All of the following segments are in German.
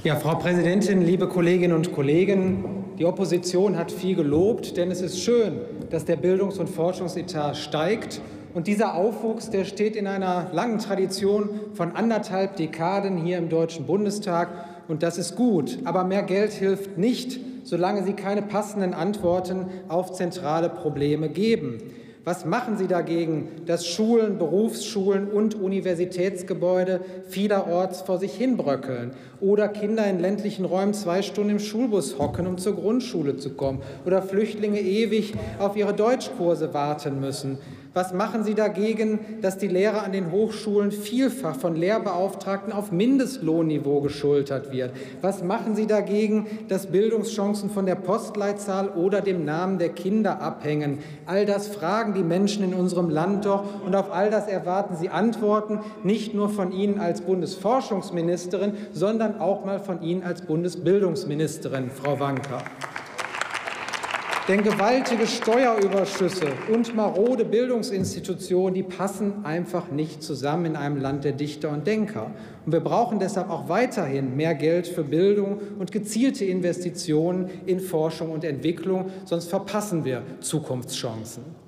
Ja, Frau Präsidentin, liebe Kolleginnen und Kollegen! Die Opposition hat viel gelobt, denn es ist schön, dass der Bildungs- und Forschungsetat steigt. Und dieser Aufwuchs, der steht in einer langen Tradition von 1,5 Dekaden hier im Deutschen Bundestag. Und das ist gut. Aber mehr Geld hilft nicht, solange Sie keine passenden Antworten auf zentrale Probleme geben. Was machen Sie dagegen, dass Schulen, Berufsschulen und Universitätsgebäude vielerorts vor sich hinbröckeln oder Kinder in ländlichen Räumen 2 Stunden im Schulbus hocken, um zur Grundschule zu kommen, oder Flüchtlinge ewig auf ihre Deutschkurse warten müssen? Was machen Sie dagegen, dass die Lehrer an den Hochschulen vielfach von Lehrbeauftragten auf Mindestlohnniveau geschultert wird? Was machen Sie dagegen, dass Bildungschancen von der Postleitzahl oder dem Namen der Kinder abhängen? All das fragen die Menschen in unserem Land doch, und auf all das erwarten sie Antworten, nicht nur von Ihnen als Bundesforschungsministerin, sondern auch mal von Ihnen als Bundesbildungsministerin, Frau Wanka. Denn gewaltige Steuerüberschüsse und marode Bildungsinstitutionen, die passen einfach nicht zusammen in einem Land der Dichter und Denker. Und wir brauchen deshalb auch weiterhin mehr Geld für Bildung und gezielte Investitionen in Forschung und Entwicklung, sonst verpassen wir Zukunftschancen.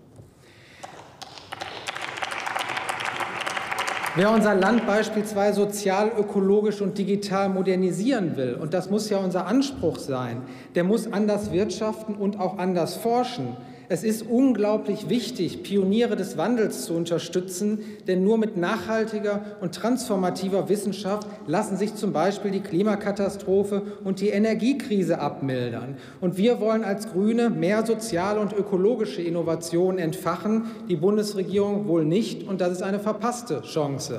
Wer unser Land beispielsweise sozial, ökologisch und digital modernisieren will, und das muss ja unser Anspruch sein, der muss anders wirtschaften und auch anders forschen. Es ist unglaublich wichtig, Pioniere des Wandels zu unterstützen, denn nur mit nachhaltiger und transformativer Wissenschaft lassen sich zum Beispiel die Klimakatastrophe und die Energiekrise abmildern. Und wir wollen als Grüne mehr soziale und ökologische Innovationen entfachen, die Bundesregierung wohl nicht, und das ist eine verpasste Chance.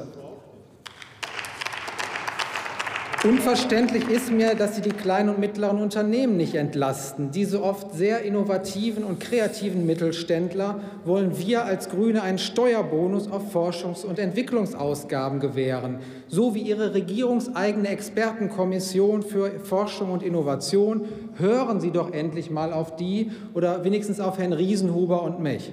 Unverständlich ist mir, dass Sie die kleinen und mittleren Unternehmen nicht entlasten. Diese oft sehr innovativen und kreativen Mittelständler wollen wir als Grüne einen Steuerbonus auf Forschungs- und Entwicklungsausgaben gewähren, so wie Ihre regierungseigene Expertenkommission für Forschung und Innovation. Hören Sie doch endlich mal auf die oder wenigstens auf Herrn Riesenhuber und mich.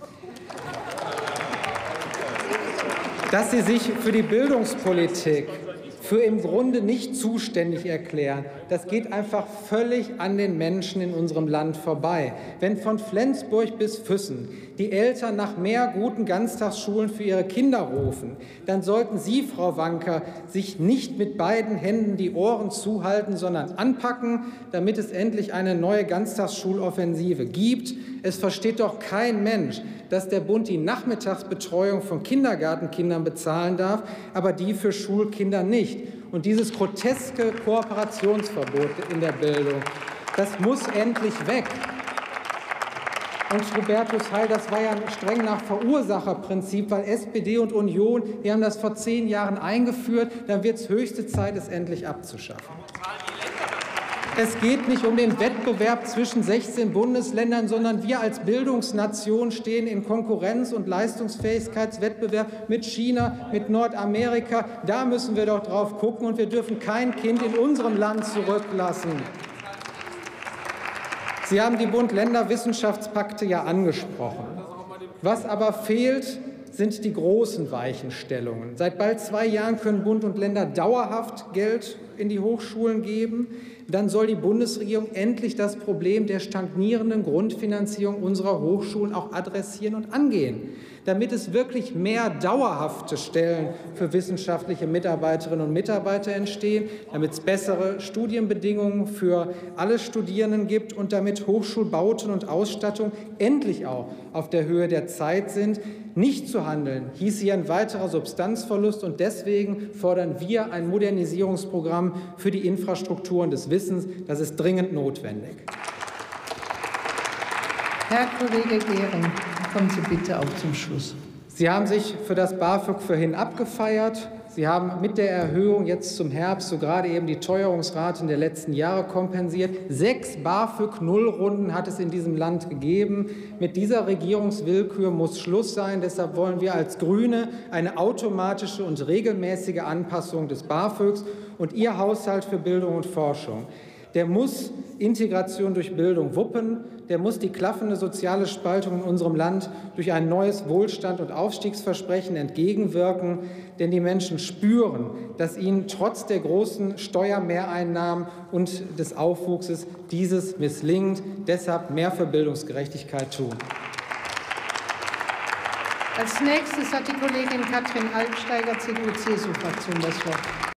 Dass Sie sich für die Bildungspolitik für im Grunde nicht zuständig erklären, das geht einfach völlig an den Menschen in unserem Land vorbei. Wenn von Flensburg bis Füssen die Eltern nach mehr guten Ganztagsschulen für ihre Kinder rufen, dann sollten Sie, Frau Wanka, sich nicht mit beiden Händen die Ohren zuhalten, sondern anpacken, damit es endlich eine neue Ganztagsschuloffensive gibt. Es versteht doch kein Mensch, dass der Bund die Nachmittagsbetreuung von Kindergartenkindern bezahlen darf, aber die für Schulkinder nicht. Und dieses groteske Kooperationsverbot in der Bildung, das muss endlich weg. Und Hubertus Heil, das war ja streng nach Verursacherprinzip, weil SPD und Union, die haben das vor 10 Jahren eingeführt. Dann wird es höchste Zeit, es endlich abzuschaffen. Es geht nicht um den Wettbewerb zwischen 16 Bundesländern, sondern wir als Bildungsnation stehen in Konkurrenz- und Leistungsfähigkeitswettbewerb mit China, mit Nordamerika. Da müssen wir doch drauf gucken, und wir dürfen kein Kind in unserem Land zurücklassen. Sie haben die Bund-Länder-Wissenschaftspakte ja angesprochen. Was aber fehlt, sind die großen Weichenstellungen. Seit bald 2 Jahren können Bund und Länder dauerhaft Geld in die Hochschulen geben. Dann soll die Bundesregierung endlich das Problem der stagnierenden Grundfinanzierung unserer Hochschulen auch adressieren und angehen, damit es wirklich mehr dauerhafte Stellen für wissenschaftliche Mitarbeiterinnen und Mitarbeiter entstehen, damit es bessere Studienbedingungen für alle Studierenden gibt und damit Hochschulbauten und Ausstattung endlich auch auf der Höhe der Zeit sind. Nicht zu handeln hieß hier ein weiterer Substanzverlust, und deswegen fordern wir ein Modernisierungsprogramm für die Infrastrukturen des Wissens. Das ist dringend notwendig. Herr Kollege Gehren, kommen Sie bitte auch zum Schluss. Sie haben sich für das BAföG vorhin abgefeiert. Sie haben mit der Erhöhung jetzt zum Herbst so gerade eben die Teuerungsraten der letzten Jahre kompensiert. 6 BAföG-Nullrunden hat es in diesem Land gegeben. Mit dieser Regierungswillkür muss Schluss sein. Deshalb wollen wir als Grüne eine automatische und regelmäßige Anpassung des BAföGs und Ihr Haushalt für Bildung und Forschung. der muss Integration durch Bildung wuppen, der muss die klaffende soziale Spaltung in unserem Land durch ein neues Wohlstand- und Aufstiegsversprechen entgegenwirken. Denn die Menschen spüren, dass ihnen trotz der großen Steuermehreinnahmen und des Aufwuchses dieses misslingt. Deshalb mehr für Bildungsgerechtigkeit tun. Als nächstes hat die Kollegin Katrin Albsteiger, CDU-CSU-Fraktion, das Wort.